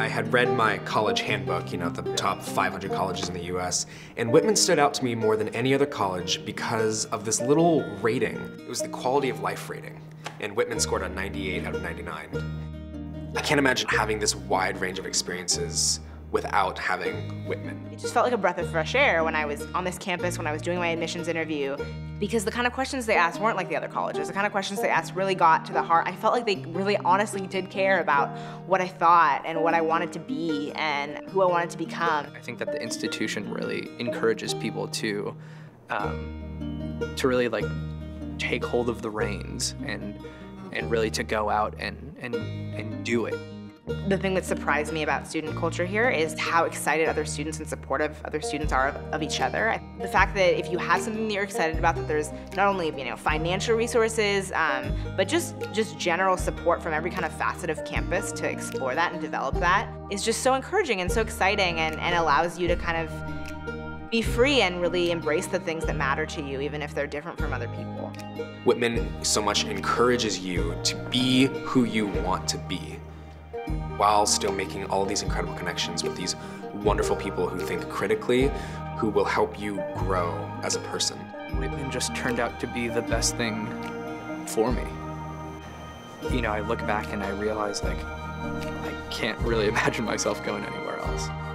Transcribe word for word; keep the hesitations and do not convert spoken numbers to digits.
I had read my college handbook, you know, the top five hundred colleges in the U S, and Whitman stood out to me more than any other college because of this little rating. It was the quality of life rating, and Whitman scored a ninety-eight out of ninety-nine. I can't imagine having this wide range of experiences without having Whitman. It just felt like a breath of fresh air when I was on this campus, when I was doing my admissions interview, because the kind of questions they asked weren't like the other colleges. The kind of questions they asked really got to the heart. I felt like they really honestly did care about what I thought and what I wanted to be and who I wanted to become. I think that the institution really encourages people to, um, to really like take hold of the reins and, and really to go out and, and, and do it. The thing that surprised me about student culture here is how excited other students and supportive other students are of, of each other. The fact that if you have something that you're excited about, that there's not only you know financial resources, um, but just just general support from every kind of facet of campus to explore that and develop that is just so encouraging and so exciting, and, and allows you to kind of be free and really embrace the things that matter to you, even if they're different from other people. Whitman so much encourages you to be who you want to be, while still making all these incredible connections with these wonderful people who think critically, who will help you grow as a person. Whitman just turned out to be the best thing for me. You know, I look back and I realize like, I can't really imagine myself going anywhere else.